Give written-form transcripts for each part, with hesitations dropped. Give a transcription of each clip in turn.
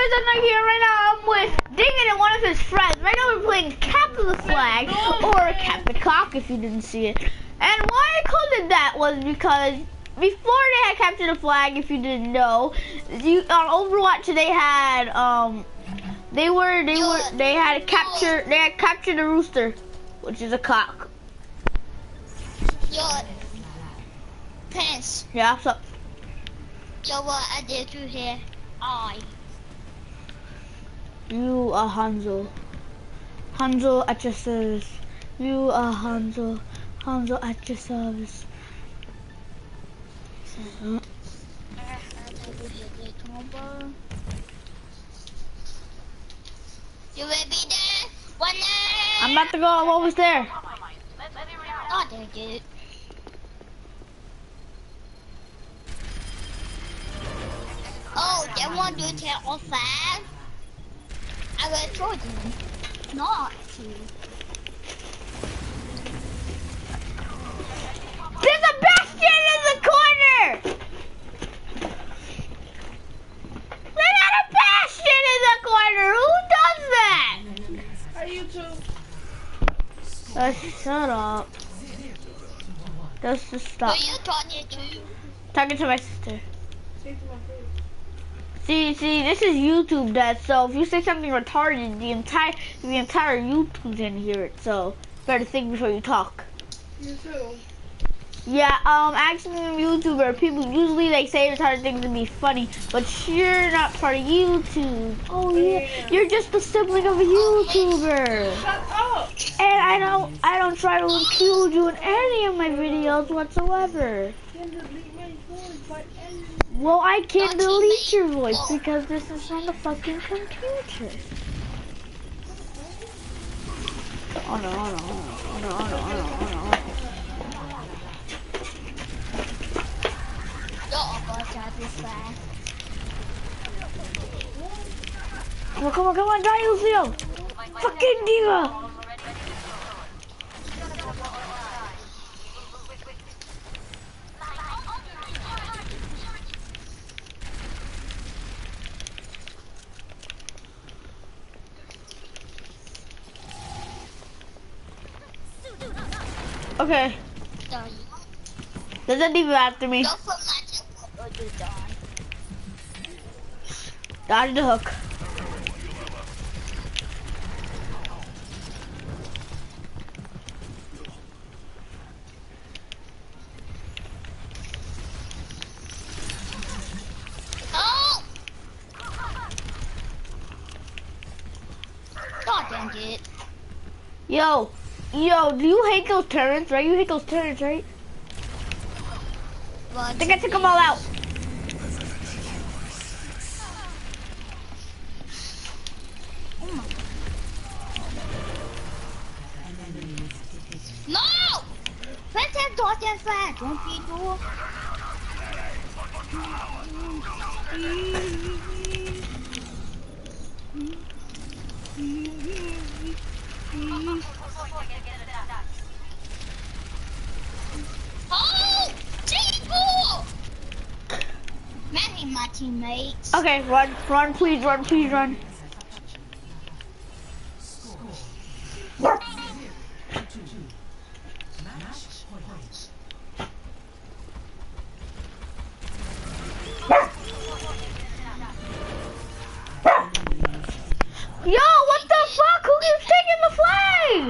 guys, I'm not here right now. I'm with Diggin and one of his friends. Right now we're playing Capture the Flag, or Cap the Cock if you didn't see it. And why I called it that was because before they had Capture the Flag, if you didn't know, on Overwatch they had they had Capture the Rooster, which is a cock. Yo, Pence. Yeah, what's up? Yo, what I did through here? You are Hanzo. Hanzo at your service. You are Hanzo. Hanzo at your service. You ready there? One there. I'm about to go. I'm almost there. Oh, there, dude. Oh, they want to take off fast. I will told them not to. There's a bastion in the corner! They got a bastion in the corner! Who does that? Hey, you two. Shut up. Just stop. Who you talking to? Talking to my sister. See, this is YouTube, Dad. So if you say something retarded, the entire YouTube's gonna hear it. So better think before you talk. You too. Yeah, actually, I'm a YouTuber. People usually like say retarded things to be funny, but you're not part of YouTube. Oh yeah, you're just a sibling of a YouTuber. Shut up. And I don't try to include you in any of my videos whatsoever. Well, I can't delete your voice because this is on the fucking computer. Oh no, oh no, oh no, oh no, oh no, oh no. Come on, die, Lucio! Fucking diva! Okay. There's a diva after me. Dodge the hook. Oh! God dang it. Yo, do you hate those turrets, right? You hate those turrets, right? I think I took them all out. No! Let's have Dawson fast. Don't be door. Oh! People! My teammates. Okay, run, please run. Yo, what the fuck? Who keeps taking the flag?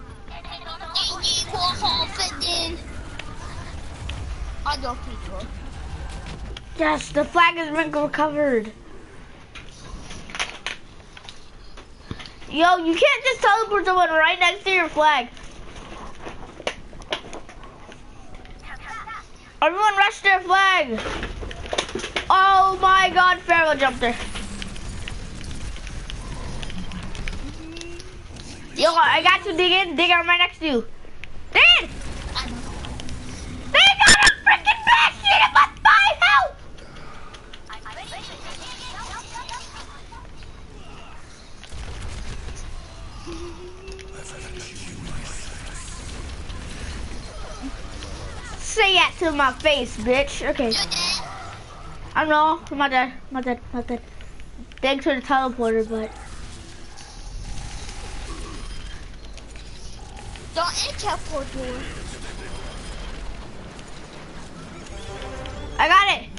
Yes, the flag has been recovered. Yo, you can't just teleport someone right next to your flag. Everyone rush their flag. Oh my god, Pharaoh jumped there. Yo, I got you, Diggin. Diggin, I'm right next to you. Diggin! They got a freaking bastion in my 5 health! Say that to my face, bitch. Okay. I don't know. I'm not dead. Thanks for the teleporter, but Don't enter for door. I got it.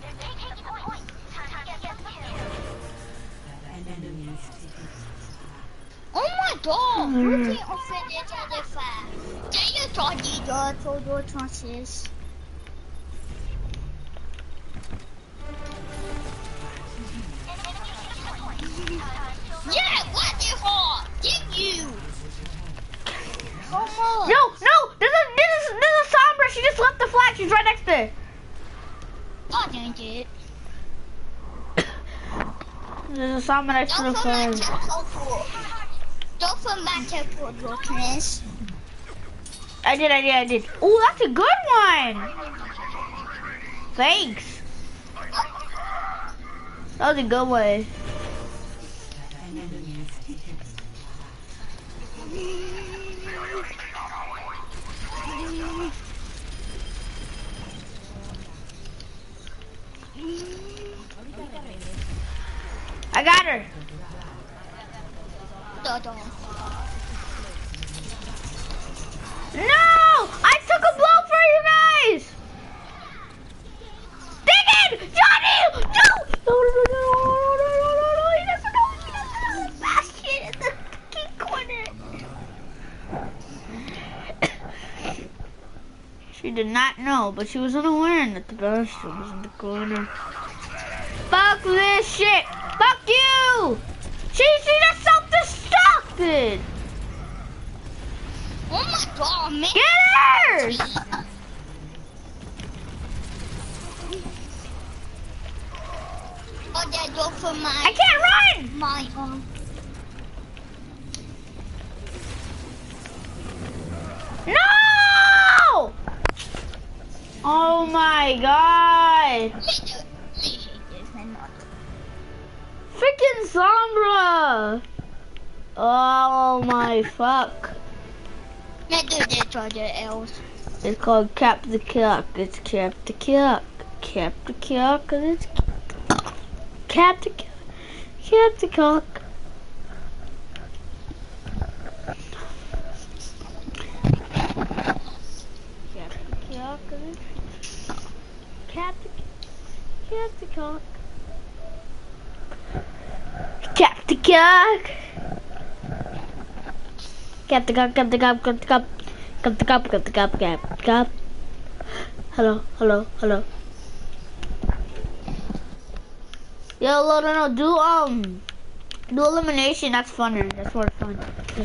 Oh my god! You can open it other fast. Can you talk the for door chances? Yeah, what the hell? Did you? Come on. No, this is Sombra. She just left the flag. She's right next to it. Oh, dang it. There's a Sombra next to the flag. Don't forget for door chance. I did. Oh, that's a good one. Thanks. That was a good one. I got her. No! I took a blow for you guys! Dig it! Johnny! No! No! He doesn't know. Bastion in the key corner. She did not know, but she was unaware that the Bastion was in the corner. Fuck this shit! Fuck you! She just self-destructed! Oh my god, man. Get her! Oh, that door for I can't run! my No! Oh my god! Freaking Sombra! Oh my fuck. Let's do this other else. It's called Cap the Cock. It's Cap the Cock. Cap the Cock. It's Cap the Cock. Cap the Cock. Cap the Cock. Cap the Cock. Cap the Cock. Cap the Cock. Cap the Cock. Cap the Cock. Cap the Cock. Cap the Cock. Cap the Cock. Hello. Yo, no, do elimination. That's funner. That's more fun.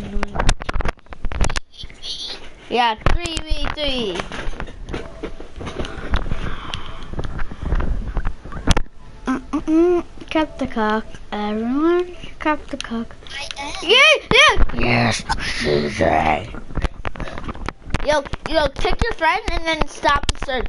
Yeah, 3v3. Cap the Cock. Everyone, cap the Cock. Yeah. Yes, CJ. Yo, kick your friend and then stop the search.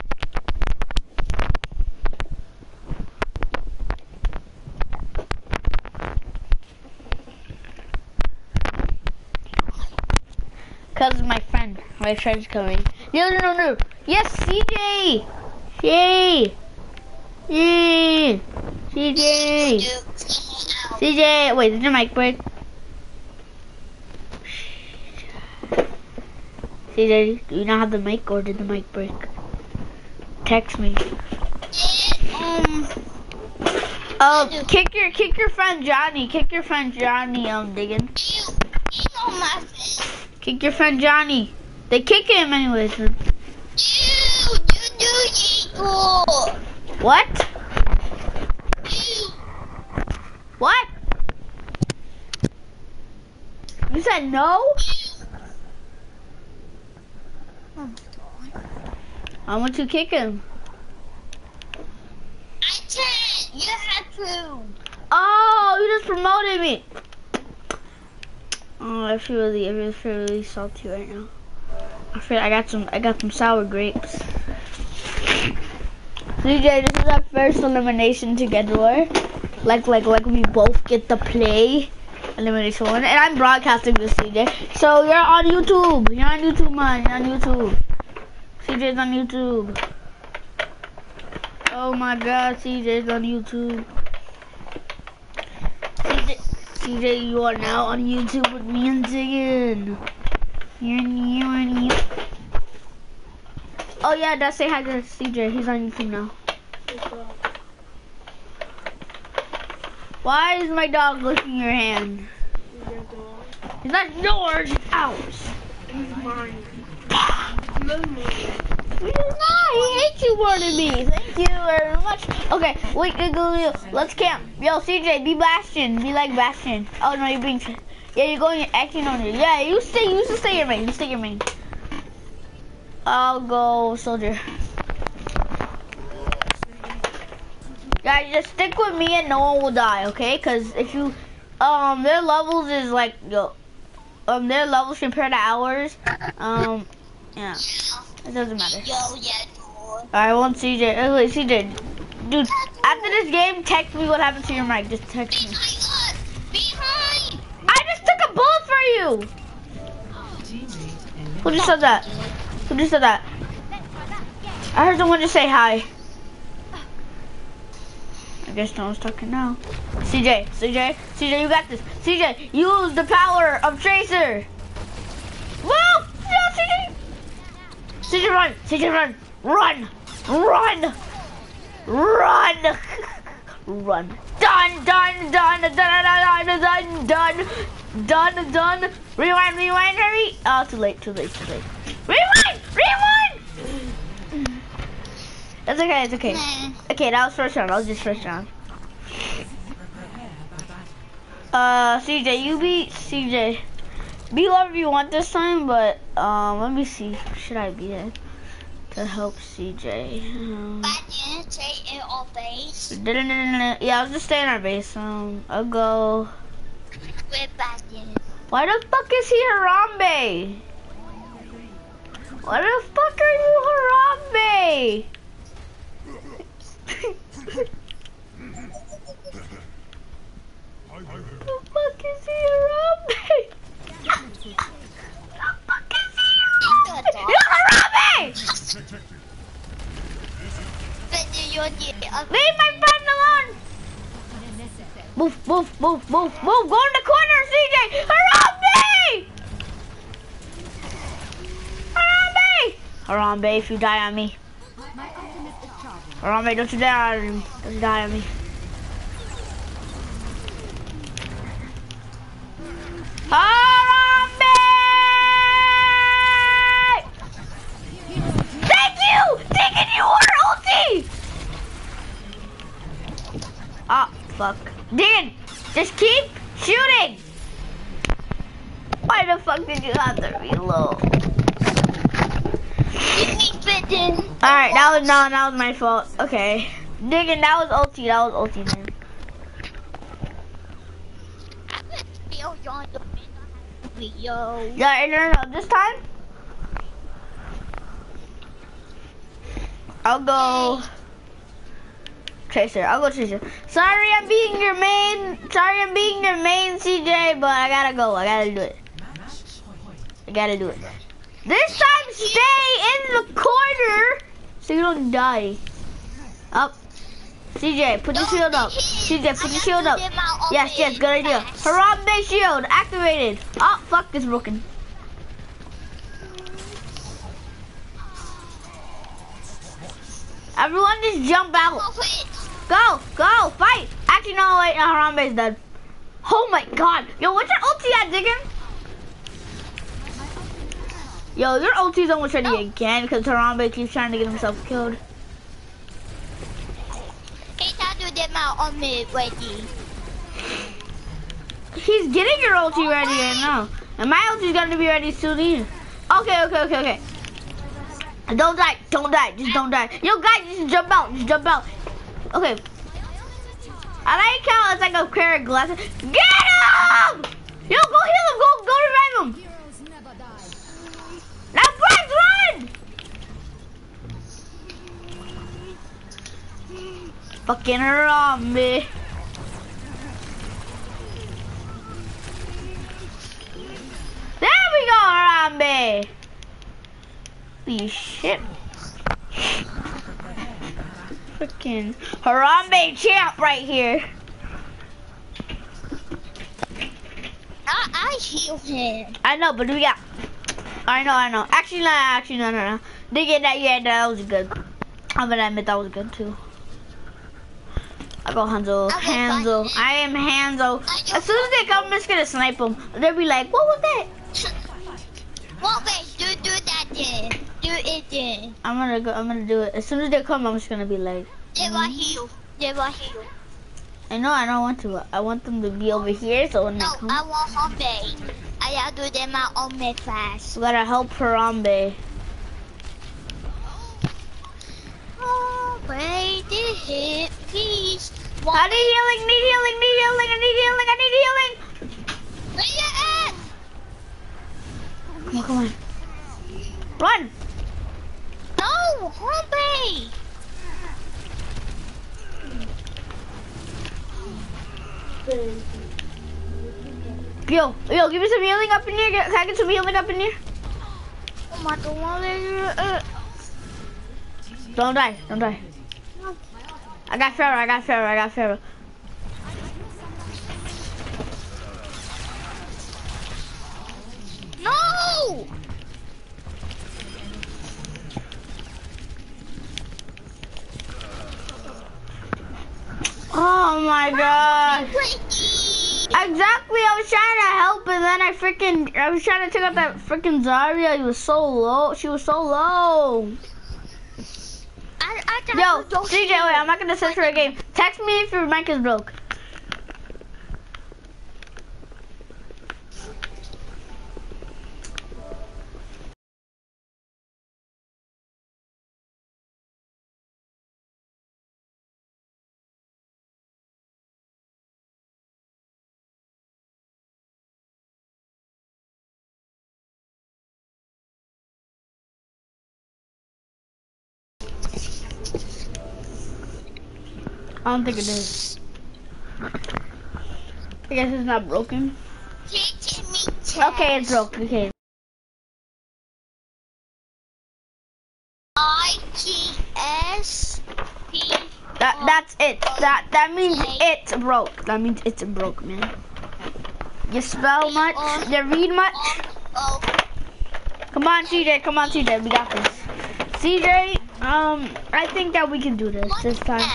Cause my friend's coming. No. Yes, CJ. Yay. CJ, wait, did your mic break? CJ, do you not have the mic or did the mic break? Text me. Kick your friend Johnny. Kick your friend Johnny, digging. Kick your friend Johnny. They kick him anyways. What? What? You said no? I want to kick him. I can't. You have to. Oh, you just promoted me. Oh, I feel really salty right now. I got some sour grapes. CJ, this is our first elimination together. Like we both get to play elimination one, and I'm broadcasting this, CJ. So you're on YouTube. You're on YouTube, man. You're on YouTube. CJ's on YouTube. Oh my God, CJ's on YouTube. CJ, you are now on YouTube with me and Ziggin. Oh yeah, let's say hi to CJ. He's on YouTube now. Why is my dog licking your hand? He's not yours, it's ours. He's mine. He hates you more than me. Thank you very much. Okay, wait, let's camp. Yo, CJ, be Bastion. Be like Bastion. Oh no, you're being. Yeah, you're going acting on it. Yeah, you stay your main. You stay your main. I'll go soldier. Guys, just stick with me and no one will die, okay? Cause if you, their levels is like, their levels compared to ours, yeah, it doesn't matter. I want CJ. Wait, CJ, dude. After this game, text me what happened to your mic. Just text me. Behind! I just took a bullet for you. Who just said that? Who just said that? I heard someone just say hi. I guess no one's talking now. CJ, you got this. CJ, use the power of Tracer. Whoa! No, CJ! CJ, run! CJ, run! Run! Run! Run! Run! Done! Rewind, hurry! Oh, too late. Rewind! It's okay. Okay, that was first round. First round. CJ, you beat CJ. Be whoever you want this time, but let me see. Should I be there to help CJ? Stay in our base. Yeah, I'll just stay in our base. I'll go. We're Bastion. Why the fuck is he Harambe? Why the fuck are you Harambe? The fuck is he Harambe? The fuck is he Harambe? You're Harambe! Leave my friend alone! Move. Go in the corner, CJ! Harambe! Harambe, if you die on me. Harambe, don't you die on me. Don't you die on me. Harambe! Thank you! Taking your ulti! Ah, fuck. Dan, just keep shooting! Why the fuck did you have to reload? Alright, that was my fault. Okay. Digging, that was ulti, man. Yeah, no, this time I'll go Tracer. Sorry I'm being your main CJ, but I gotta go. I gotta do it. This time stay in the corner so you don't die. Up. CJ, put your shield up. Yes, good idea. Harambe shield activated. Oh, fuck, it's broken. Everyone just jump out. Go, fight. Actually, no, wait, no, Harambe's dead. Oh my god. Yo, what's your ulti at, Diggin? Yo, your ulti's almost ready again because Harambe keeps trying to get himself killed. On me ready. He's getting your ulti ready right now. And my ulti's gonna be ready soon either. Okay. Don't die. Just don't die. Yo, guys, just jump out. Okay. I like how it's like a pair of glasses. Get him! Yo, go heal him. Go revive him. Now, Bryce, run! Fucking Harambe. There we go, Harambe. Holy shit. Freaking Harambe champ right here. heal him. I know, but we got. I know. Actually, no. They get that. Yeah, that was good. I'm gonna admit that was good too. I go Hanzo. I am Hanzo. As soon as they come, I'm just gonna snipe them. They'll be like, "What was that?" Well, wait, do that then. Do it then. I'm gonna do it. As soon as they come, I'm just gonna be like. They will heal. I know. I don't want to. I want them to be over here, so when No, they come. I want Harambe. I gotta do them my own way fast. We gotta help Harambe. Harambe, the hit, please. I need healing. I need healing. Where you at? Come on. Run. No, Harambe. Yo, give me some healing up in here. Can I get some healing up in here? Oh my God. Don't die. I got Pharaoh. No! Oh my god. Exactly, I was trying to help and then I was trying to take out that freaking Zarya. He was so low. She was so low. Yo, CJ, wait, I'm not gonna search for a game. Text me if your mic is broke. I don't think it is. I guess it's not broken. Okay, it's broken. Okay. ITSP. That's it. That means it's broke. That means it's broke, man. You spell much? You read much? Come on, CJ. We got this. CJ, I think that we can do this time.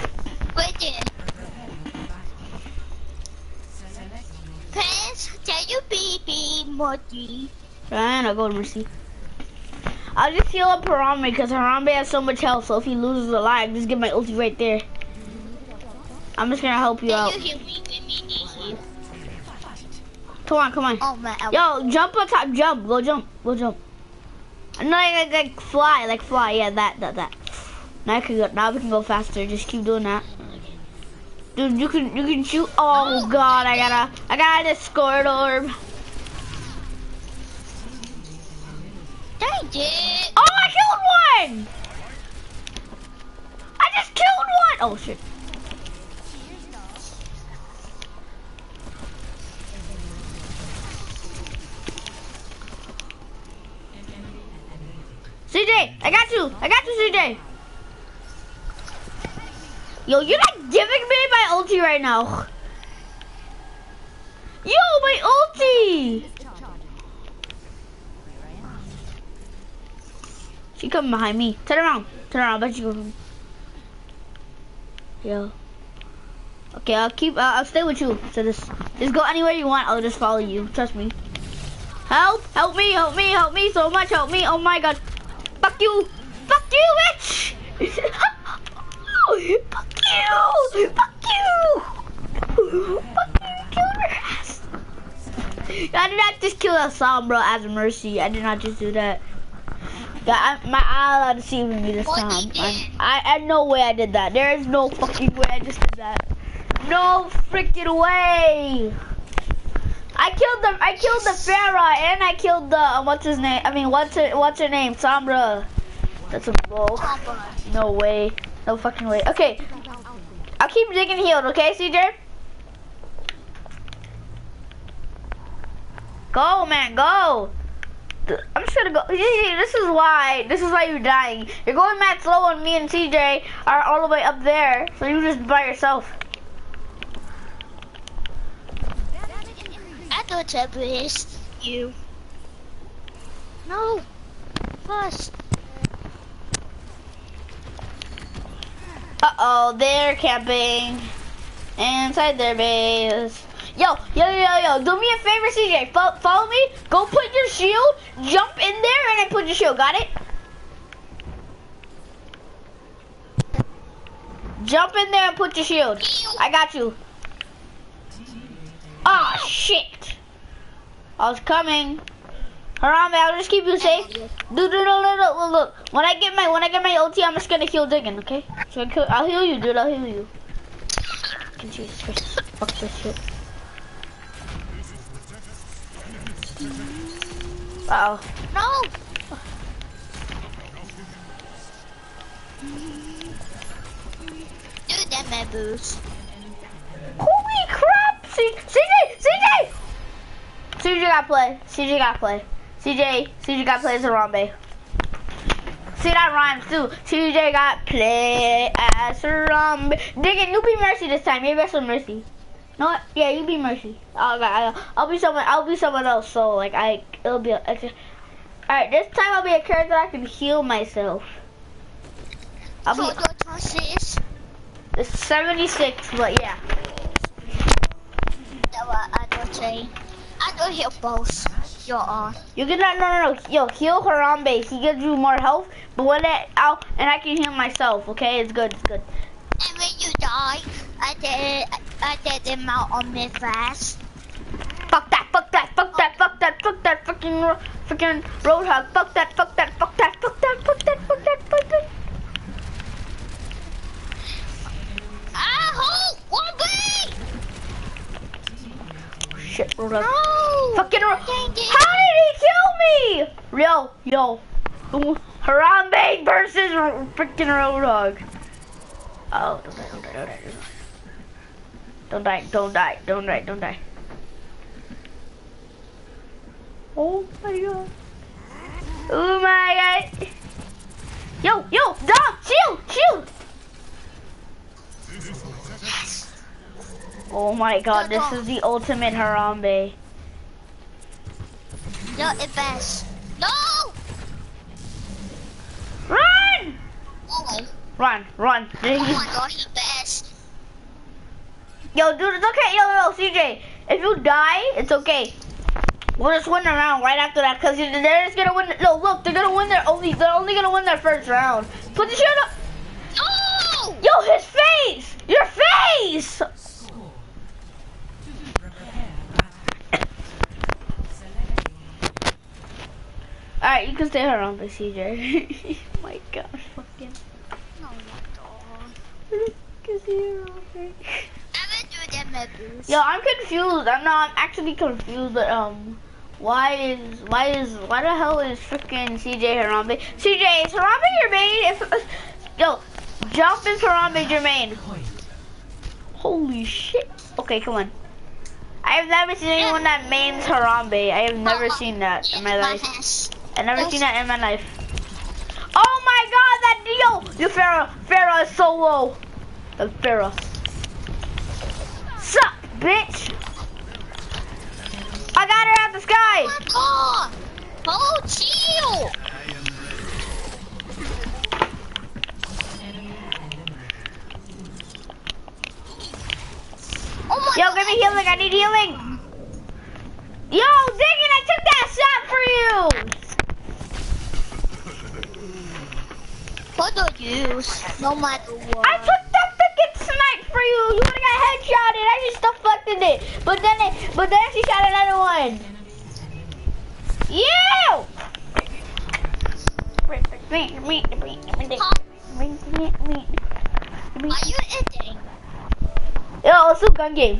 Prince, tell you be Morty. I'll go to Mercy. I'll just heal up Harambe because Harambe has so much health, so if he loses a life, just get my ulti right there. I'm just gonna help you out. Come on. Oh my. Yo, jump on top, jump. Go jump. No, like fly. Yeah, that. Now we can go faster. Just keep doing that. Dude, you can shoot. Oh god, I got this Discord orb. They did. Oh, I killed one! I just killed one! Oh shit. CJ, I got you, CJ. Yo, you're not giving me my ulti right now. Yo, my ulti! She coming behind me. Turn around, I bet you go. Yo. Okay, I'll stay with you. So just go anywhere you want. I'll just follow you. Trust me. Help me so much. Help me. Oh my god. Fuck you, bitch. Fuck you. Kill her ass. I did not just kill Sombra as a mercy. I did not just do that. My ally deceived me this time. I no way I did that. There is no fucking way I just did that. No freaking way. I killed the Pharah and I killed the what's her name? Sombra. That's a bull. No way. No fucking way. Okay. I'll keep digging healed, okay, CJ? Go, man, go. I'm just gonna go. This is why you're dying. You're going mad slow and me and CJ are all the way up there. So you're just by yourself. I have do it, please. You. No. First. Uh-oh, they're camping inside their base. Yo, do me a favor, CJ. Follow me. Go put your shield, jump in there, and then put your shield. Got it? Jump in there and put your shield. I got you. Ah, oh, shit. I was coming. Harambe, I'll just keep you safe. Dude, look. When I get my ulti, I'm just gonna heal Diggin, okay? So I'll heal you, dude. I'll heal you. Jesus Christ. Fuck this shit. Uh oh. No. Do that, my boots. Holy crap! CJ! CJ got play. CJ got play as Harambe. See, that rhymes too. CJ got play as Harambe. Diggin, you be Mercy this time. Maybe I should Mercy. No, what? Yeah, you be Mercy. I'll be someone else. So like it'll be. Alright, this time I'll be a character that I can heal myself. I'll be. It's 76, but yeah. I don't say. I don't heal both. You're on. You can no. Yo, heal Harambe. He gives you more health, but when it out and I can heal myself. Okay, it's good. And when you die, I did them out on me fast. Fuck that fucking Roadhog. Fuck that. One way! Shit, Roadhog. No! Fucking How did he kill me? Yo. Harambe versus freaking Roadhog. Oh, don't die. Don't die. Oh my god. Oh my god. Yo, Dom, shield. Oh my god, this is the ultimate Harambe. No, it best. No! Run! Oh. Run. Oh my god, he best. Yo, dude, it's okay. Yo, CJ, if you die, it's okay. We'll just win the round right after that, cause they're just gonna win. No, look, they're gonna win they're only gonna win their first round. Put the shield up. No! Yo, his face! Your face! Alright, you can stay around by CJ. Oh my gosh, fucking. No, what Yo, I'm confused. I'm actually confused, but why the hell is freaking CJ Harambe? CJ, is Harambe your main? Yo, jump is Harambe your main. Holy shit. Okay, come on. I have never seen anyone that mains Harambe. I have never seen that in my life. I've never seen that in my life. Oh my god, that Dio! The Pharah is so low. The Pharah. Sup, bitch! I got her out the sky! Oh, chill! Oh my Yo, give me healing, I need healing! Yo, Diggin, I took that shot for you! For the use, no matter what. I took that freaking snipe for you! You would've got headshotted, I just deflected it! But then she shot another one! You! Are you eating? Yo, it's still gun game.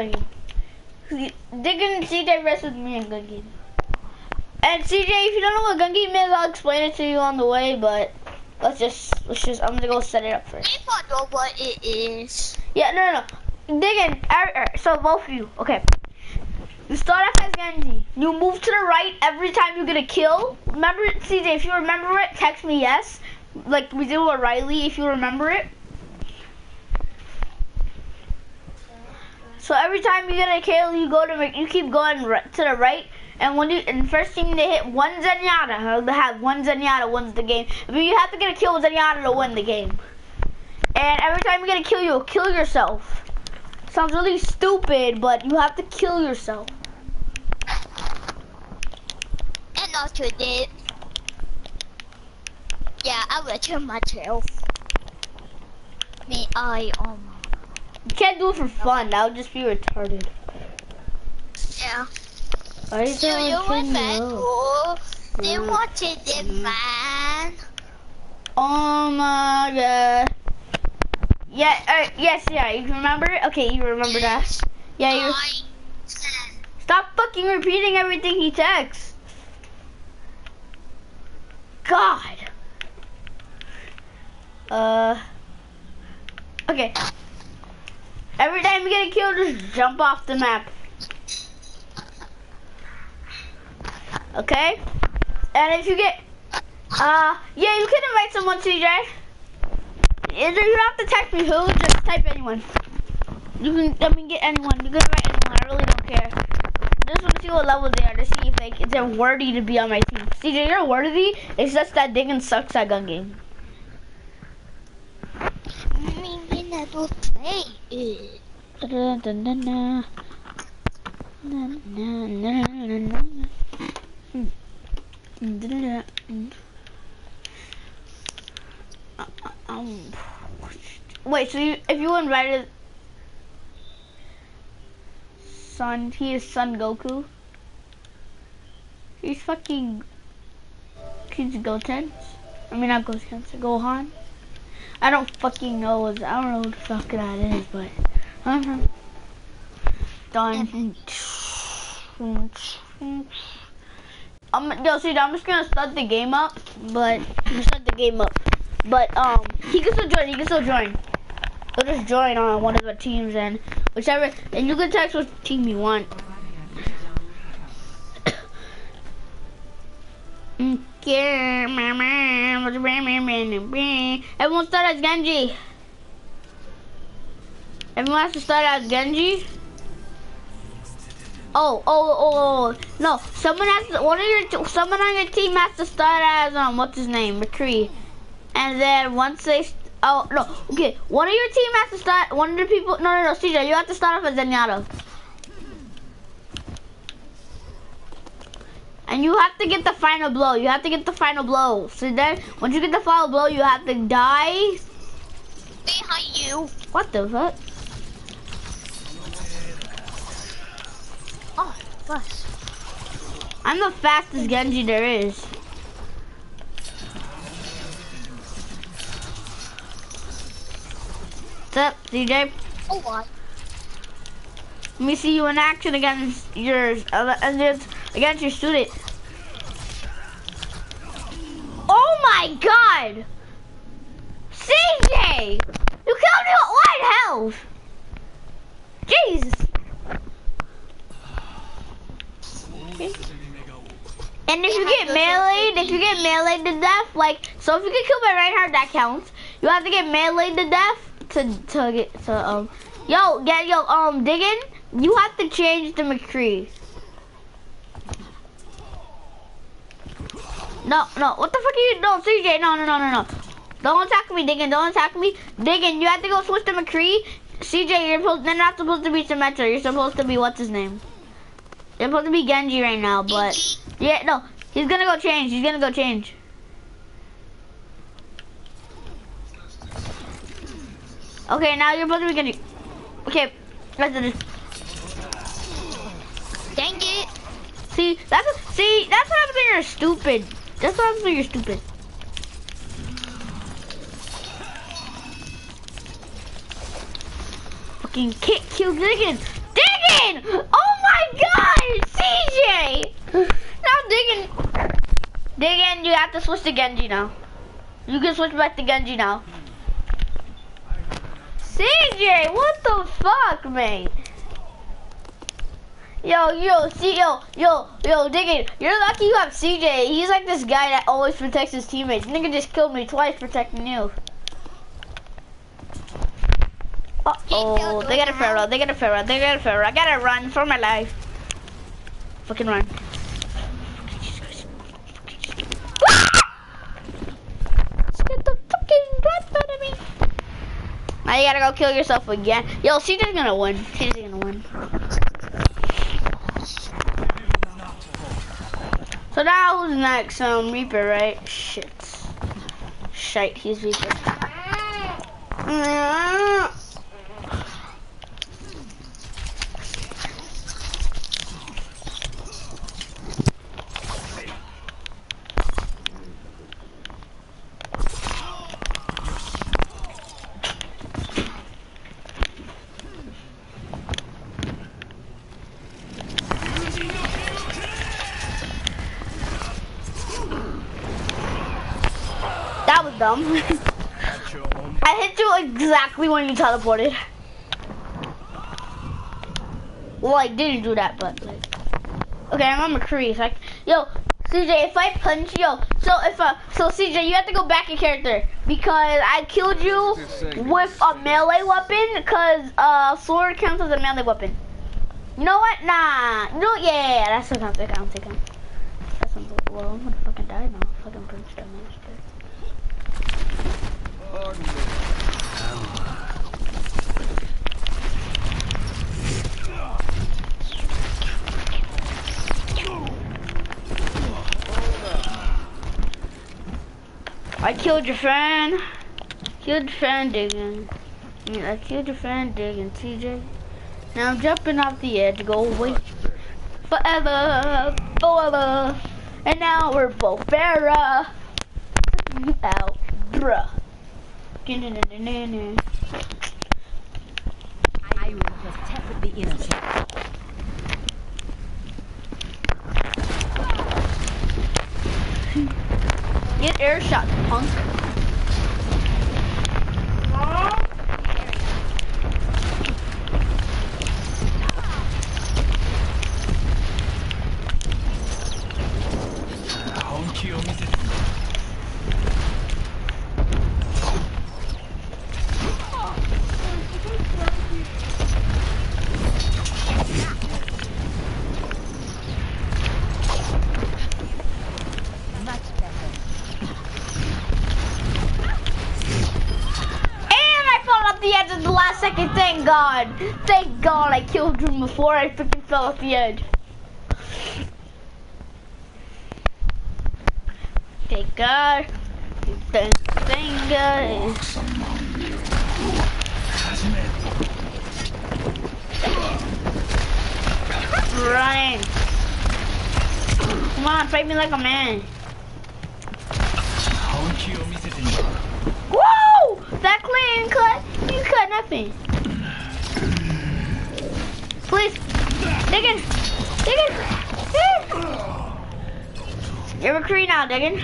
Diggin and CJ rest with me in gun game. And CJ, if you don't know what gun game is, I'll explain it to you on the way, but let's just I'm gonna go set it up first. I don't know what it is. Yeah, no. Diggin, so both of you, okay. You start off as Genji. You move to the right every time you get a kill. Remember it, CJ, if you remember it, text me yes. Like we did with Riley, if you remember it. So every time you get a kill, you keep going to the right, and first team to hit one Zenyatta, or they have one Zenyatta wins the game. But you have to get a kill with Zenyatta to win the game. And every time you get a kill, you'll kill yourself. Sounds really stupid, but you have to kill yourself. And also did. Yeah, I will kill myself. You can't do it for fun. That would just be retarded. Yeah. Why are you Do you telling me remember they wanted the van? Oh my god. Yeah, yes, yeah, you remember it? Okay, you remember that. Yeah, you. Stop fucking repeating everything he texts. God. Okay. Every time you get a kill, just jump off the map. Okay? And if you get, yeah, you can invite someone, CJ. You don't have to text me who, just type anyone. You can, get anyone. You can invite anyone, I really don't care. I just want to see what level they are to see if they're worthy to be on my team. CJ, you're worthy, it's just that Diggin sucks at gun game. We never play it. Wait, so if you invited Son, he is Son Goku. He's fucking. He's Goten. I mean, not Goten, Gohan. I don't fucking know. I don't know who the fuck that is, but. Done. Yo, see, I'm just gonna start the game up, but he can still join. He'll just join on one of the teams and whichever, and you can text which team you want. Everyone start as Genji. Everyone has to start as Genji. Oh, no, someone on your team has to start as, what's his name, McCree. And then once they, okay, one of your team has to start, one of the people, no, CJ, you have to start off as Zenyatta. And you have to get the final blow, So then, once you get the final blow, you have to die. Behind you. What the fuck? Oh, bus. I'm the fastest Genji there is. What's up, CJ? Oh, what? Let me see you in action against your student. Oh my god! CJ! You killed me at white health! Jesus! Okay. And if you get meleeed to death, so if you get killed by Reinhardt, that counts. You have to get meleeed to death Diggin, you have to change to McCree. No, what the fuck are you, no, CJ, no. Don't attack me, Diggin, Diggin, you have to go switch to McCree. CJ, they're not supposed to be Symmetra, you're supposed to be, what's his name? You're supposed to be Genji right now, but, yeah, no, he's gonna go change, Okay, now you're supposed to be Genji. Okay, let's do this. Dang it. See, that's what happens when you're stupid. Fucking kill Diggin! Oh my god, CJ! Now Diggin, you have to switch to Genji now. You can switch back to Genji now. CJ, what the fuck, mate? Yo, Diggin, you're lucky you have CJ. He's like this guy that always protects his teammates. Nigga just killed me twice protecting you. Uh-oh, they got a Pharaoh, they got a Pharaoh, they got a Pharaoh. I gotta run for my life. Fucking run. Let's get the fucking blood out of me. Now you gotta go kill yourself again. Yo, CJ's gonna win. CJ's gonna win. So now who's next? Reaper, right? Shit. Shite, he's Reaper. That was dumb. I hit you exactly when you teleported. Well, I didn't do that, but like, okay, I'm a McCree. Like, yo, CJ, if I punch you, so CJ, you have to go back in character because I killed you with a melee weapon because sword counts as a melee weapon. You know what? Nah. No, yeah, that still counts. That counts. That sounds like, well, I'm gonna fucking die now. Fucking Prince damage. I killed your friend. Killed your friend digging. I killed your friend digging, TJ. Now I'm jumping off the edge, go away. Forever, forever. And now we're both Farrah. Out, bruh. I will protect the innocent. Get air shot, punk. Thank God. Thank God I killed him before I freaking fell off the edge. Thank God. Thank God. Running. Come on, fight me like a man. Whoa! That clean cut. You cut nothing. Please. Dig in. Dig in. You're a McCree now, Diggin.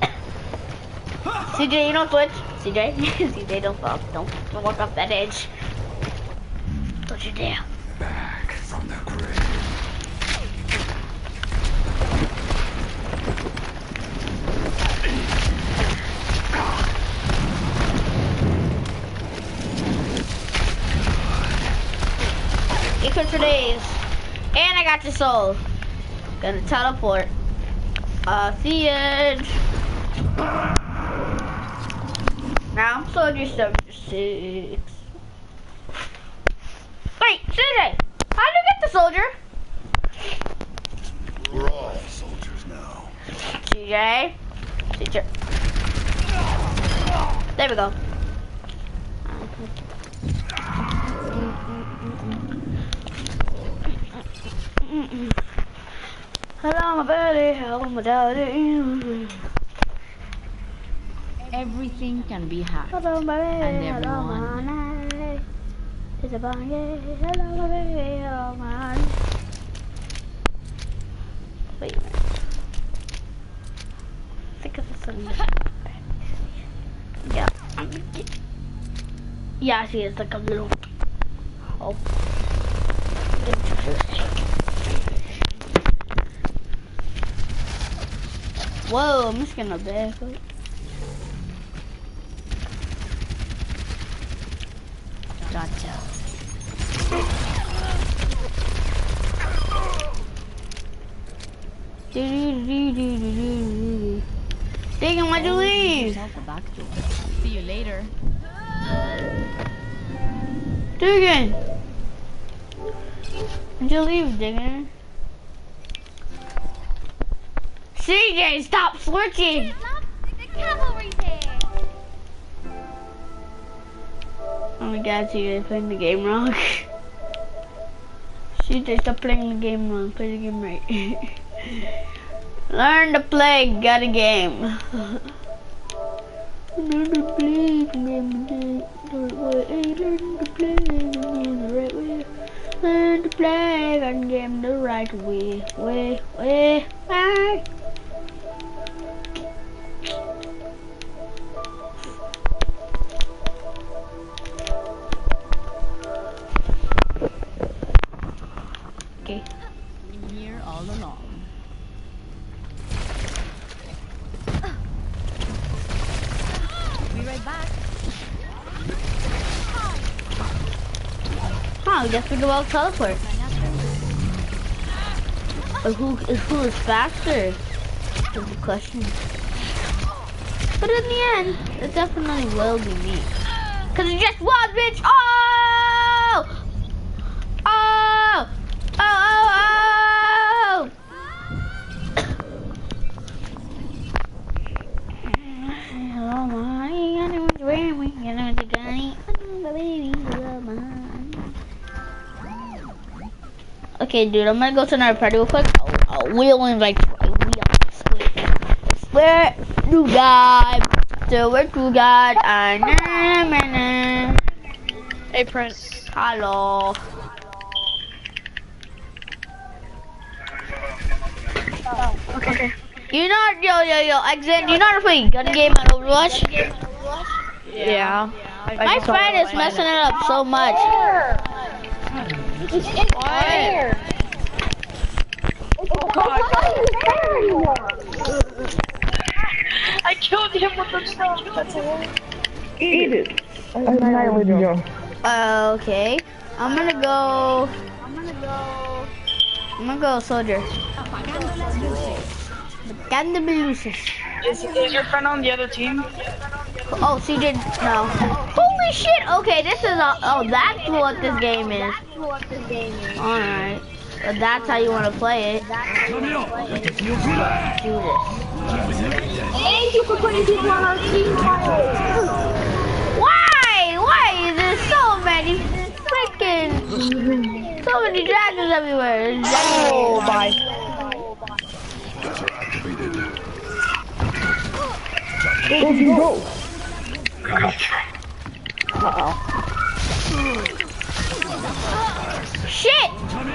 CJ, you don't switch. CJ. CJ, don't fall. Don't walk off that edge. Don't you dare. Back from the grave. Equal for days. And I got your soul. Gonna teleport. The edge. Now I'm soldier 76. Wait, CJ! How'd you get the soldier? We're all soldiers now. CJ. CJ. There we go. Hello, my buddy. Hello, my daddy. Everything can be hacked. Hello, my baby. And Hello, everyone. my night. It's a bang. Hello, my baby. Hello, my. Wait a minute. I think it's something. Yeah. Yeah, I see it's like a little. Oh. Whoa, I'm just gonna back up. Gotcha. Diggin', why'd you leave? Yourself a back door. See you later. Diggin'. Why'd you leave, Diggin'? CJ, stop switching! The cavalry's here. Oh my god, CJ playing the game wrong. CJ, stop playing the game wrong. Play the game right. Learn to play, got a game. Learn to play the game the right way. Learn to play the game the right way. Learn to play the game the right way. Way. Okay. Been here all along. Be right back. Huh, we just figured out teleport. But who is faster? Is the question. But in the end, it definitely will be me. Cause it's just one bitch. Oh! Okay, dude, I'm gonna go to another party real quick. We'll invite Where to God? So where to God? Hey, Prince. Hello. Okay. You know, yo, Exit, you know how to play gun game on Overwatch? Yeah. My friend is messing it up so much. It's in fire. I killed him with the stone. That's all. Eat it. I annihilated you. Okay. I'm gonna go soldier. Is your friend on the other team? Oh, CJ, no. Holy shit! Okay, this is that's what this game is. Alright. Well, that's how you want to play it. Let's do this. Thank you for putting people on our team. Why? There's so many so many dragons everywhere. Oh my. Where'd you go? Uh-oh. Shit!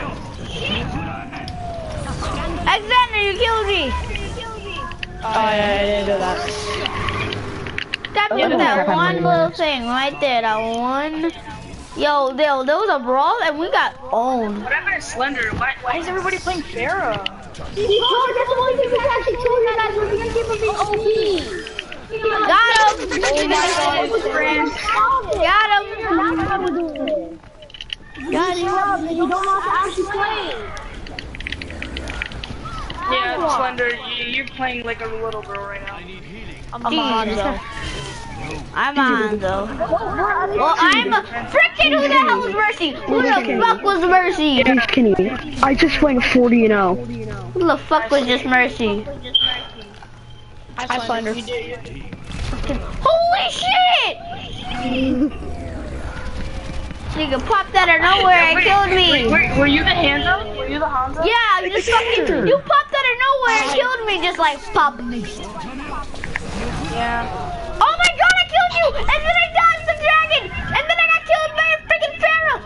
Alexander, you killed me! Oh, yeah, I didn't do that. That was that one little thing right there, that one. Yo, there was a brawl and we got owned. What happened to Slender? Why is everybody playing Pharah? Because that's the only thing we actually killed you guys was the game of the OP. Got him! Oh my god, friend. Got him! Got him. You don't know how to actually play. Yeah, Slender, you're playing like a little girl right now. I'm Hanzo. Well, I'm a frickin' who the hell was Mercy? Who the fuck was Mercy? It's Kenny. I just went 40-0. Who the fuck was just Mercy? Hi, Slender. Holy shit! Nigga popped out of nowhere and killed me. Were you the Hanzo? Were you the Hanzo? Yeah, you fucking, you popped out of nowhere and killed me just like pop. Yeah. Oh my god, I killed you! And then I dodged the dragon! And then I got killed by a freaking Pharaoh!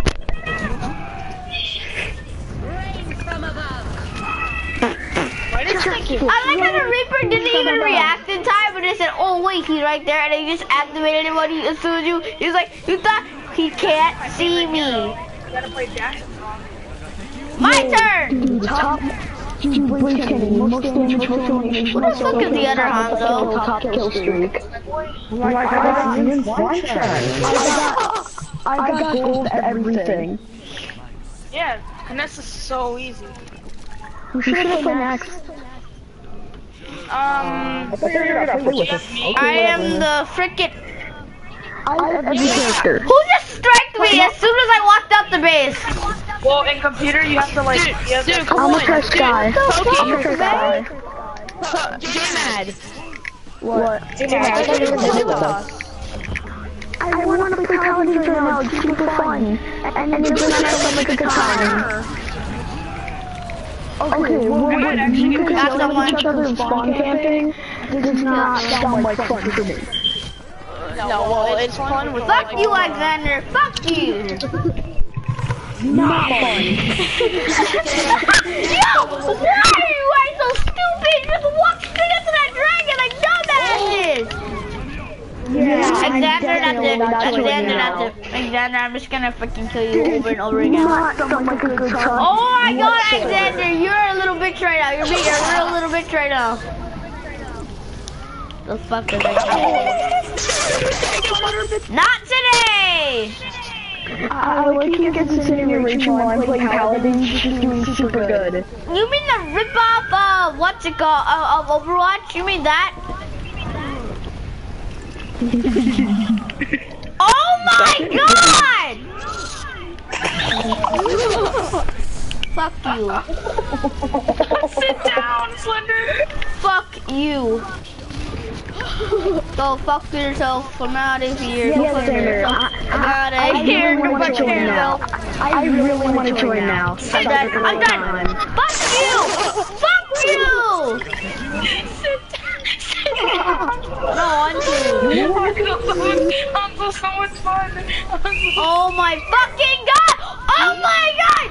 I like how the Reaper didn't even react in time, but it said, oh wait, he's right there, and he just activated him when as soon as he's like, you thought he can't see me. You gotta play Jackson song. My turn! Top most damage Who the fuck is the other Hanzo? top kill streak. Oh my god, I got gold to everything. Yeah, finesse is so easy. Who should have been next? I am the frickin'. I have every character. Who just striked me as soon as I walked up the base? Well, in computer, you have to like. Dude, come I'm on. gonna try Sky. I'm gonna try Sky. J-Mad. What? I want to play Paladins right now. It's super fun. And you're gonna have like a good time. Okay, well, you can kill each other and spawn camping. This does not sound like fun to me. No, well, it's fun with. Fuck you, Alexander. Fuck you. Not fun. Yo, why are you guys so stupid? Just walk straight up to that dragon like dumbasses. Yeah, Alexander, I'm just gonna fucking kill you over and over again. Not sound like a good time. Oh my god, Alexander, you're a little bitch right now. You're being a real little bitch right now. The fuck is that? Not today! I like you get incineration while I'm playing Paladins, just doing super good. You mean the rip-off of, what's it called, of Overwatch? You mean that? Oh my god! Fuck you. Sit down, Slender. Fuck you. Go fuck yourself. I'm out of here. Yes, Sander. I'm out of here. Go fuck yourself. I really want to join now. I'm done. I'm done. Fuck you! Fuck you! No, I'm so much fun. oh my fucking god! Oh my god!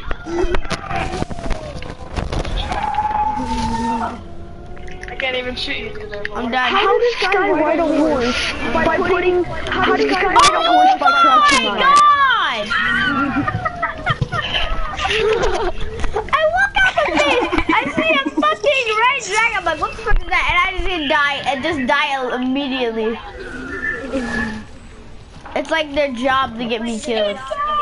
I can't even shoot you through there. I'm done. How does Sky ride a horse? By putting... How does Sky ride a Oh horse by crouching my on god! I walk out the base, I see a fucking red dragon, I'm like, what the fuck is that? And I just didn't die, and just die immediately. It's like their job to get me killed.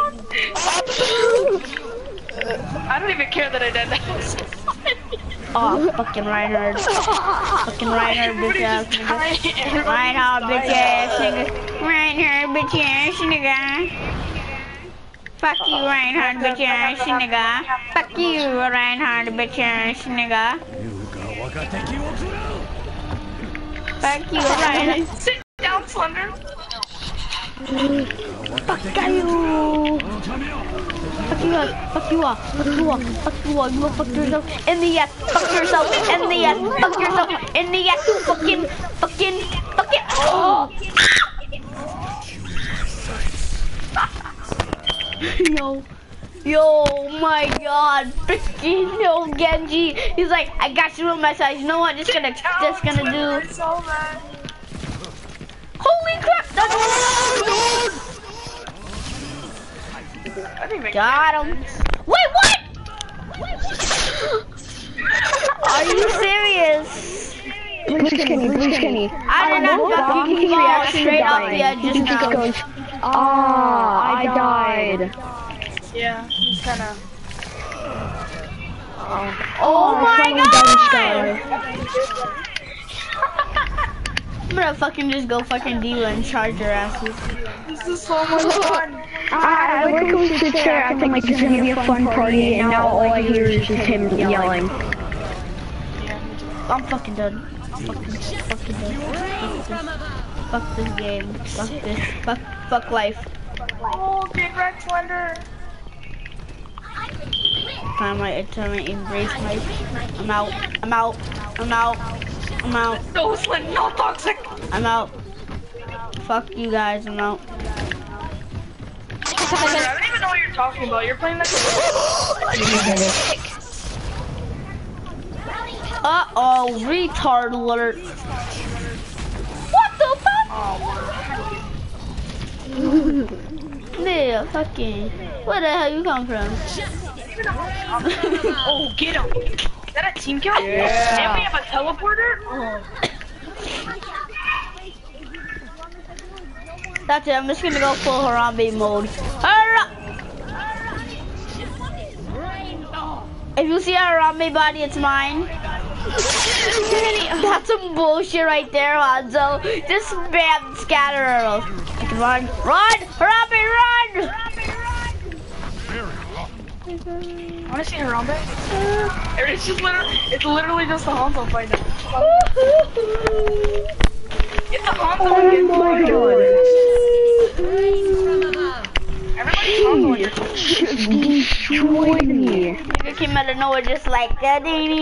I don't even care that I did that. Oh, fucking Reinhardt. Fucking Reinhardt, bitch ass nigga. Reinhardt, bitch ass nigga. Reinhardt, bitch ass nigga. Fuck you, Reinhardt, bitch ass nigga. Fuck you, Reinhardt, bitch ass nigga. Fuck you, Reinhardt. Sit down, Slender. Fuck you. Fuck you up, fuck you up, fuck you up, fuck you up, you go fuck yourself in the ass, fuck yourself in the ass, fuck yourself in the ass, fucking, oh! Yo, my god, freaking no Genji, he's like, I got you on my side, you know what, just gonna do, holy crap, got him. Wait, what? Are you serious? Please, Kenny. I did not fucking fall straight off the edge just now. Ah, I died. Yeah, he's kinda. Oh my god! I'm gonna fucking just go fucking D.Va and charge your asses. This is so much fun. I like how we sit there acting like it's gonna be a fun party, and now all I hear is just him yelling. I'm fucking done. I'm fucking done. Fuck this game. Fuck this. Fuck life. Oh, get wrecked, Slender. Time I embrace my. I'm out. No, Slender, no toxic. I'm out. Fuck you guys. I'm out. I don't even know what you're talking about. You're playing like a Uh-oh, retard alert. What the fuck? Yeah, fucking. Where the hell you come from? Oh, get him. Is that a team kill? Yeah. And we have a teleporter? Oh. That's it. I'm just gonna go full Harambe mode. Hurrah! If you see a Harambe body, it's mine. That's some bullshit right there, Hanzo. Just spam scatter arrows. Run! Run! Harambe, run! I wanna see Harambe. It's literally just the Hanzo fight now. It's the Hanzo again. Everybody's Hanzo again. Destroyed me. It came out of nowhere just like that.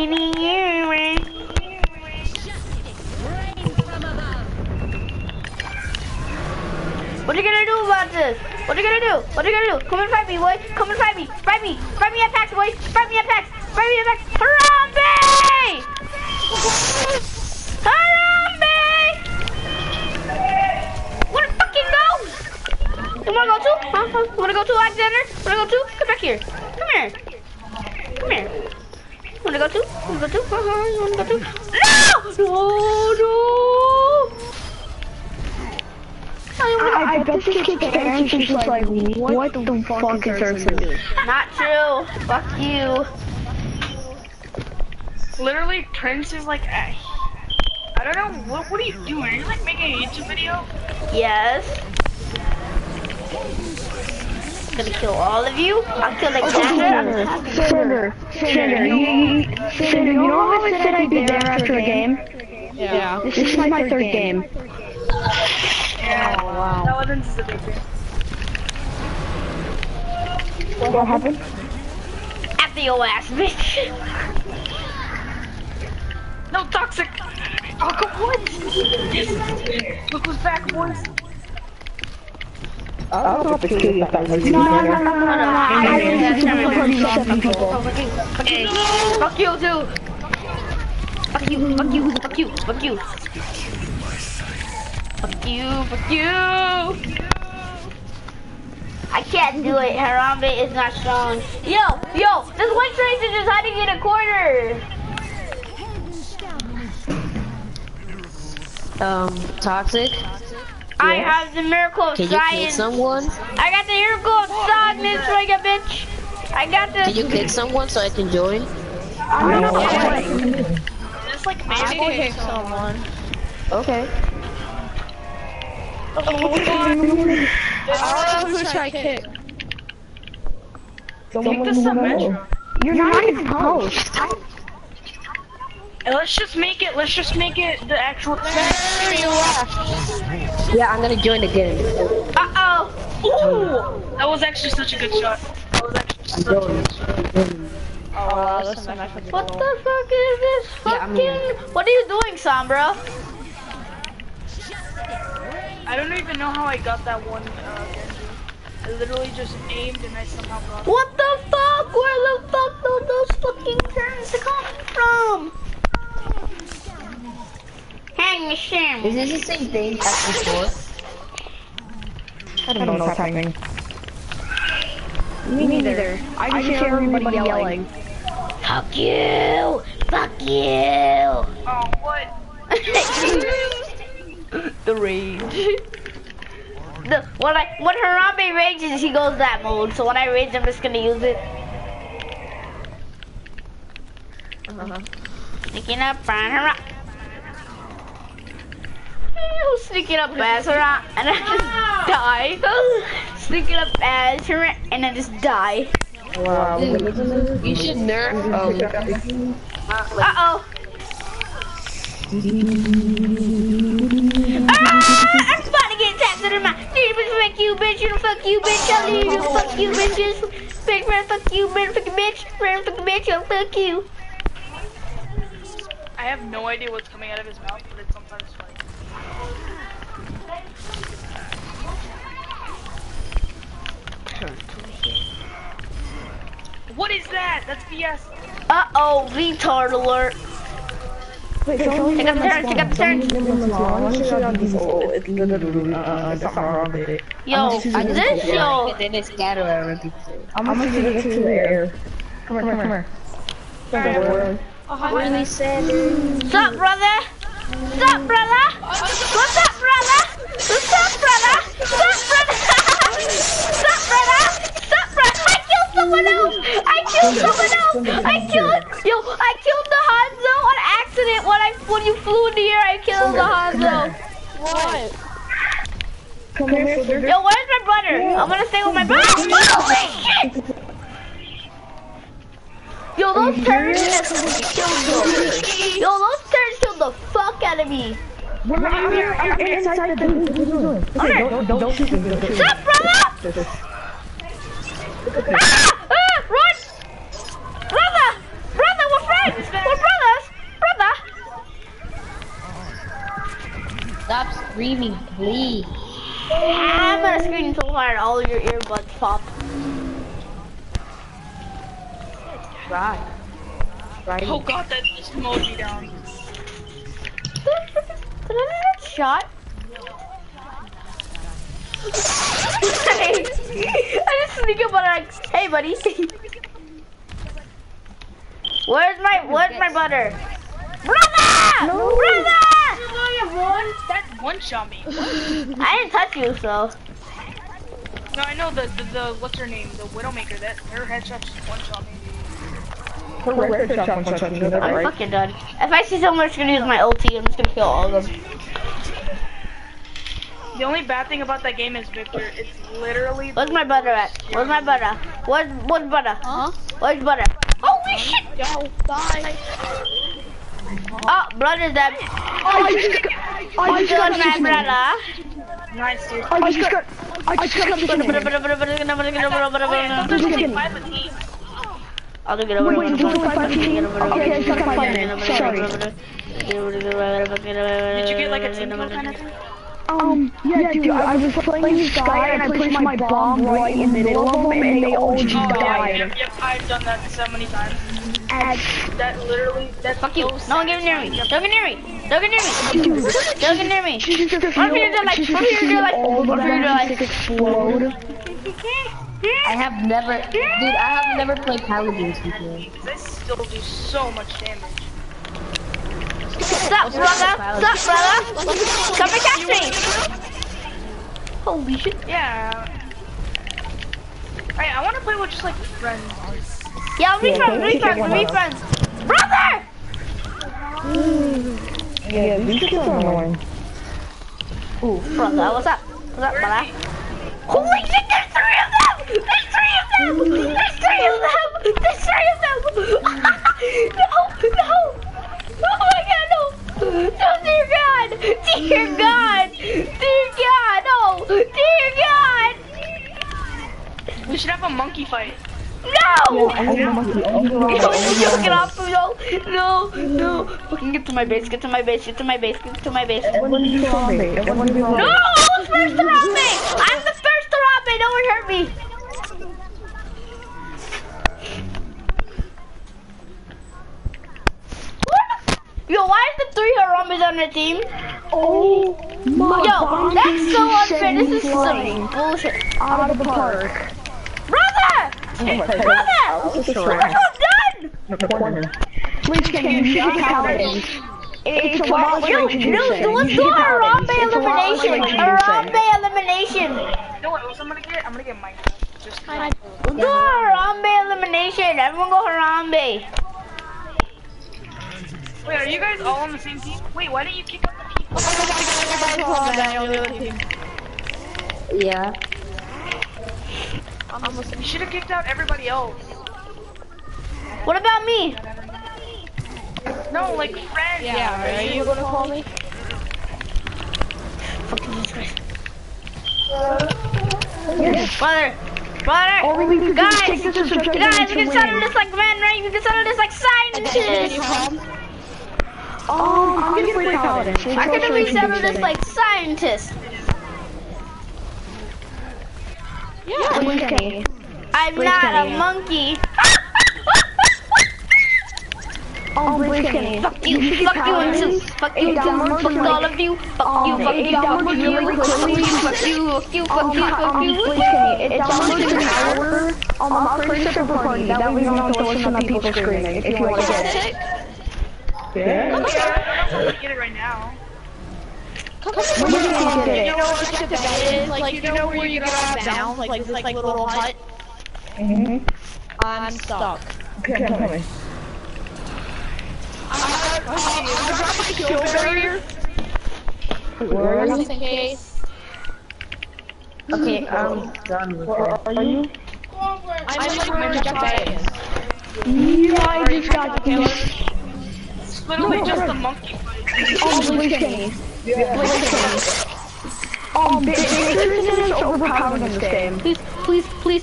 What are you gonna do about this? What are you gonna do? What are you gonna do? Come and fight me, boy. Come and fight me. Fight me. Fight me at PAX, boy. Fight me at PAX. Fight me at PAX. Harambe! Harambe! Wanna fucking go? You wanna go too? Huh? Wanna go too, Alexander? Wanna go too? Come back here. Come here. Come here. Wanna go too? Wanna go too? You wanna go too? No! No! I bet this kid's parents are just like, what the fuck is Ursa doing? Not true. Fuck you. Literally, Prince is like, I don't know, what are you doing? Are you like making a YouTube video? Yes. Gonna kill all of you. I'll kill Alexander. Sander, you know how I said I'd be there after a game? Yeah. This is my third game. Yeah, Oh, wow. that wasn't just a big thing. What happened? After your ass, bitch. No, Toxic! Oh, come on! Yes! Look who's back, boys! I'll drop the kill you back. No. Fuck you too. Fuck you, fuck you, fuck you, fuck you. Fuck you, fuck you. I can't do it. Harambe is not strong. Yo, this one trace is just hiding in a corner. Toxic? I have the miracle of Can you kick science. someone? I got the miracle of sadness, like a bitch. I got the. Can you kick someone so I can join? Just like maybe someone. Okay. Who should I kick? Take the Symmetra. You're not even close. And let's just make it the actual thing. Yeah, I'm gonna join again. Uh-oh. Ooh! That was actually such a good shot. That was actually such a good shot. What the fuck is this fucking... What are you doing, Sombra? I don't even know how I got that one, Genji. I literally just aimed and I somehow got it. What the fuck? Where the fuck are those fucking turns coming from? Hang the shim. Is this the same thing as before? I don't know what's happening. Me neither. I just hear everybody yelling. Fuck you! Fuck you! Oh, what? The rage. When Harambe rages, he goes that mode. So when I rage, I'm just gonna use it. Sneaking up on Harambe. Sneaking up as Harambe, and I just die. Sneaking up as Harambe, and I just die. Wow. You should nerf. Uh-oh. I'm about to get tapped in my fuck you, bitch, you fuck you, bitch, I'll leave you, fuck you, bitches. Bitch, man, fuck you, man, fucking bitch, man, fucking bitch, I'll fuck you. I have no idea what's coming out of his mouth, but it's sometimes funny. What is that? That's BS. Uh-oh, retard alert. Wait, Take up the turn, take up the turn. Yo, this show. Then it's scatter everything. I'm gonna get it to the air. Come here. Oh, hi, Really sad. What's up, brother? What's up, brother? What's up, brother? What's up, brother? What's up, brother? What's up, brother? What's up, brother? I killed someone else. I killed the Hanzo on accident when you flew in the air. I killed the Hanzo. What? Come here. Yo, where's my brother? I'm gonna stay with my brother. Holy shit! Yo, those turds killed the fuck out of me. Inside the thing. Don't shoot me. What's up, brother? Run! Brother, we're friends. We're brothers. Brother. Stop screaming, please. I'm gonna scream so hard all your earbuds pop. Right. Oh god, that just mowed me down. Did I get shot? I just sneak up on like, hey buddy. Where's my brother? Brother! Brother! That one shot me. I didn't touch you, so. No, I know the what's her name? The Widowmaker. That her headshot just one shot me. I'm fucking done. If I see someone that's gonna use my ulti, I'm just gonna kill all of them. The only bad thing about that game is Victor. It's literally. Where's my brother at? Where's my brother? Where's brother? Huh? Where's brother? Holy shit! Yo, bye. Oh, brother's dead. I just got my brother. Nice, dude. I just got I'll get over. Wait, do 5 team? Okay, I just got 5 minutes. Sorry. Did you get like a team kill kind of thing? Yeah, dude, I was playing Sky and I placed my bomb right in the middle of them and they all just died. Yep, I've done that so many times. And That literally, that's Fuck you. No one get near me. Don't get near me. Don't get near me. Don't get near me. just to Run for your dear life. Run for your dear life. all the Run for your dear life. explode. I have never played Paladins before. They still do so much damage. What's up, brother? What's up, brother? Come and catch me. Holy shit. Yeah. Alright, I want to play with just like friends. Yeah, be friends. Brother! Yeah, these are annoying. Ooh, brother, what's up? What's up, brother? Holy shit, there's 3 of them! There's 3 of them! There's 3 of them! There's 3 of them! No! Oh my god, no! No, dear God! Dear God! Dear God! No! Dear God! We should have a monkey fight. No! I have a monkey. Yo, get off me, no! Fucking get to my base, get to my base. Everyone be wrong. No! I was first to Rambe! I'm the first to Rambe! No one hurt me! Yo, why is the 3 Harambes on the team? Oh my Yo, god. that's so unfair. This is some bullshit. Out of the park. Brother! Brother! We're so done! Please can you shoot Paladins? It's a lot like Yo, let's do a Harambe elimination. Harambe elimination. You know what else I'm gonna get? I'm gonna get Minecraft. Just Let's do a Harambe elimination. Everyone go Harambe. wait, are you guys all on the same team? Wait, why didn't you kick out the people? Yeah. You should have kicked out everybody else. What about me? No, like friends. Yeah, Are you gonna call me? Fucking Jesus Christ. Brother, guys, we can settle this like men, right? We can settle this like scientists. I'm gonna play Paladin. Why couldn't we settle this like scientists? Yeah, I'm not a monkey. Fuck you and two. Fuck you and two. Fuck all of you. Fuck you. It downloads really quickly. Fuck you. It downloads an hour. I'll create a server party. That way you don't have to listen to people screaming if you want to get it. I'm gonna get it right now. Where did you get it? You know what the bed is? Like, you know where you get down, like this like little hut? I'm stuck. Okay, I'm coming. I dropped my kill barrier. Where Just in case. Okay, I'm done with it. are you? I'm like where the bed is. Yeah, I just got the It's literally just the monkey fight. Blake Victor is overpowered in this game. Please.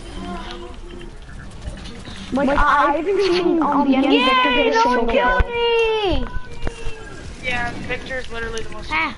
Like, I've been seeing the enemy Victor get a single kill. Me! Yeah, Victor's literally the most Ah.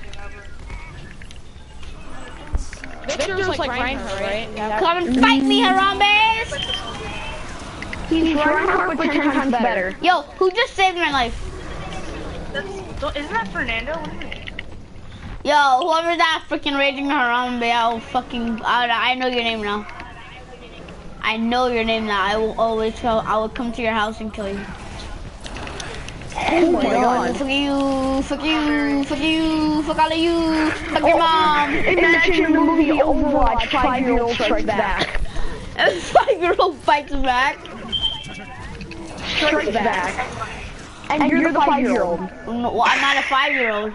Victor's like Reinhardt, right? Yeah. Come and fight me, Harambe's! He's Reinhardt, but 10 times better. Yo, who just saved my life? Isn't that Fernando? What do you mean? Yo, whoever that freaking raging Harambe, I know your name now. I know your name now. I will always I will come to your house and kill you. Oh my god. Fuck you, fuck all of you, fuck your mom. Imagine the movie Overwatch, 5-year-old strikes back. And 5-year-old fights back. Strikes back. And you're the 5-year-old. No, well, I'm not a 5-year-old.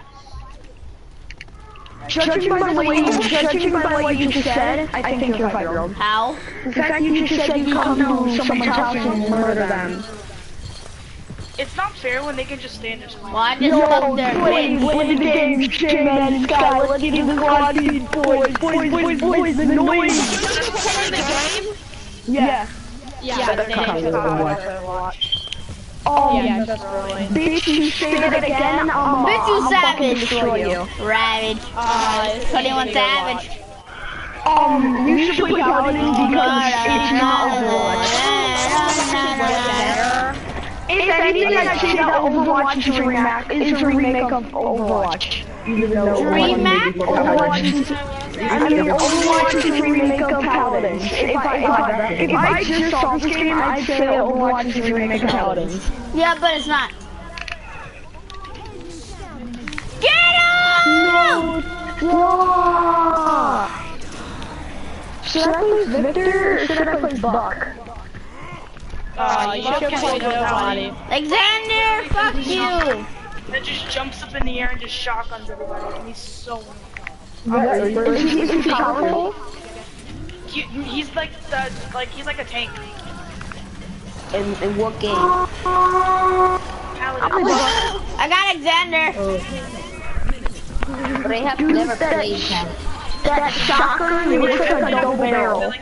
Judging by the way you just said, I think you're a 5-year-old. How? The fact you just said you come to someone's house and murder them. It's not fair when they can just stay in their spot. Well, I just fucked their bitch. Play the game, J-Man and Sky, let's do the squad beat, boys, the noise. Yeah. Yeah, that's Overwatch. yeah, that's really. Bitch, you say that again, Bitch, you I'll fucking destroy you. Ravage. 21 Savage. You should play Paladin because it's not Overwatch. If anything, I'd say that Overwatch is a remake of Overwatch. Remake? Overwatch is a remake of Paladins. If I just saw this game, I'd say Overwatch is a remake of Paladins. Yeah, but it's not. Get him! No! Should I play Victor or should I play Buck? You should play nobody. Alexander, fuck you! That just jumps up in the air and just shotguns everybody, and he's so Is he powerful? he's like he's like a tank. In what game? I got Alexander. But I have never played him. That shotgun looks like a double barrel.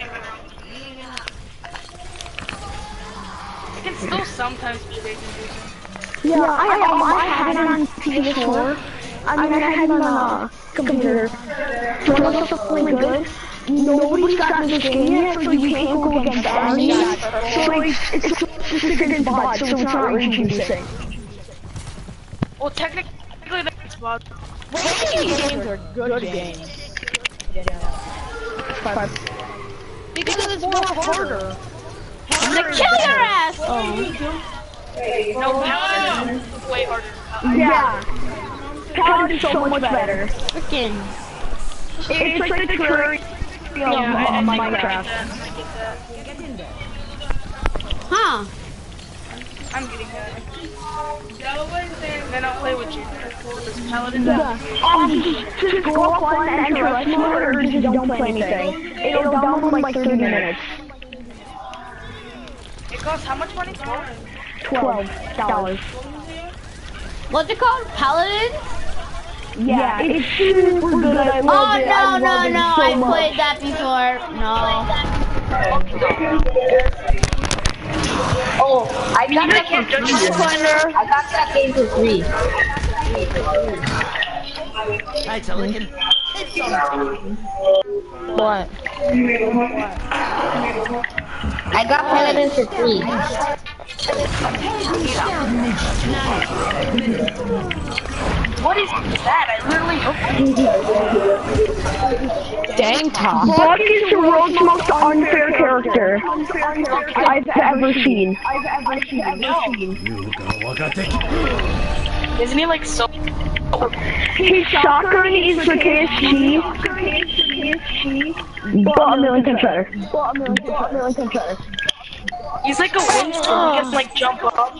It can still sometimes be rage inducing. Yeah, I had it on PS4. I had it on a computer. So it's really good. Nobody's gotten this game yet, so you can't go against enemies. So it's just against bots, so it's not rage inducing. Well, technically that's bad. Games are good games. Because it's more harder. I'm gonna kill your ass! No, Paladin is way harder. Yeah. Paladin's so much better. Freaking. It's like the curry of Minecraft. I get that. Huh? I'm getting that. Then I'll play with you. This Paladin. Just go offline and enter rush mode or just don't play anything. It'll download in like 30 minutes. It costs how much money? $12. What's it called? Paladin? Yeah, it's super good. I love it. No, I played that before. No. Oh, I got that game for free. I got that game for free. Hi, Telican. What? I got Paladin for free. What is that? I literally Dang, Tom. Buck is the world's most unfair character I've ever seen. You gonna Isn't he like so? His shotgun is for KSG, but a million times better. He's like a Winston. He can like jump up.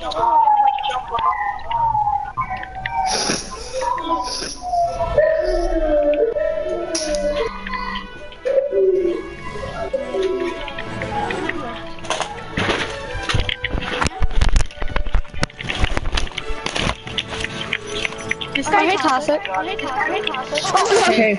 Hey, toss it. Okay.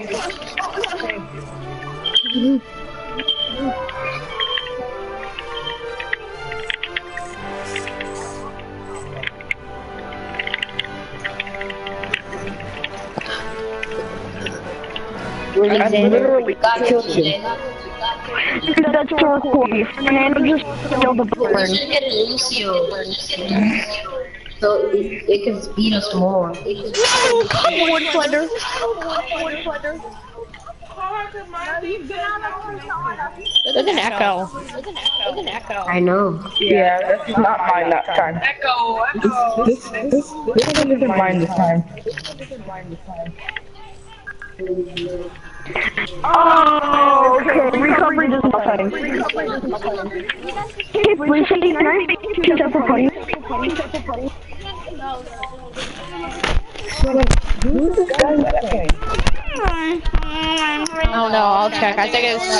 I literally got killed you. That's so cool. Fernando just killed the We bird. should get Lucio. So it can speed us more. Wood splitter. There's an echo. I know. Yeah, that's not mine that time. Echo. This isn't mine this time. Oh, okay. Recovery does nothing. Hey, please take a knife. Piece up for funny. Who's this guy that came? Oh no, I'll check. I think it's.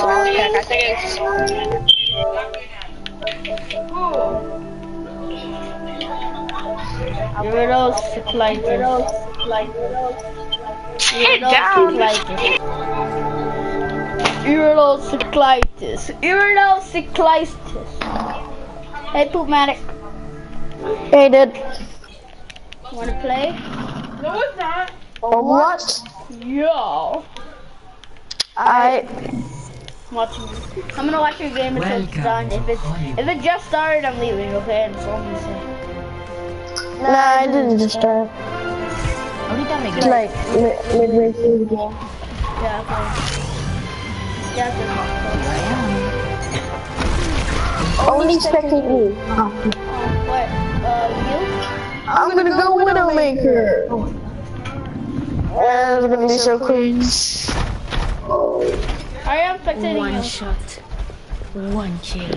Urocyclitis. Hey, Poopmatic. Hey, dude. Wanna play? What? Yo. Watching. I'm gonna watch your game until it's done. If it just started, I'm leaving. Okay, that's all I'm gonna say. Nah, I didn't just start. It's like midway through the game. Yeah, okay. Yeah, Only spectate me. what? You? I'm gonna go Widowmaker. It's gonna be so cool. I am spectating you. shot. One kill.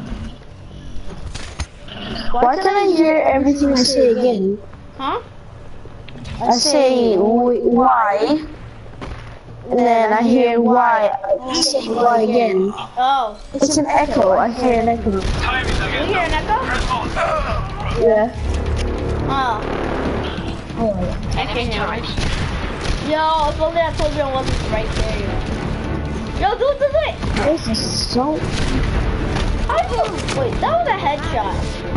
Why can't I hear everything I say again? Huh? I say why, and then I hear why. I say why again. Oh. It's an echo. I hear an echo. You hear an echo? Yeah. Oh. I can hear it. Yo, if only I told you I wasn't right there. Yo, do it. This is so. Wait, that was a headshot.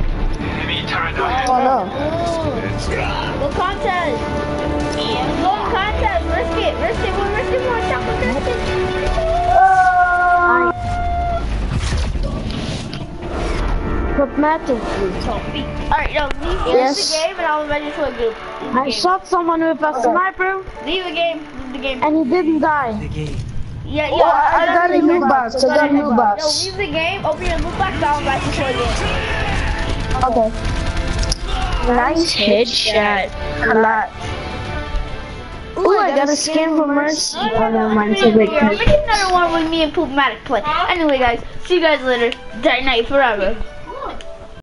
Oh no. Go contest. Go contest. Risk it. We'll risk it for a shot. Dramatically. Alright, yo, leave Yes. the game and I'll invite you to a group. I shot someone with a sniper, Leave the game. and he didn't die. Yeah, Oh, I got a new box. I got a new Yo, box. leave the game. Open your loot box. I'll invite you to a game. Okay. Nice headshot. Ooh, I got a skin for Mercy. Oh, never mind. It's a great Here, I'm making another one with me and Poopmatic play. Anyway, guys, see you guys later. Night night forever.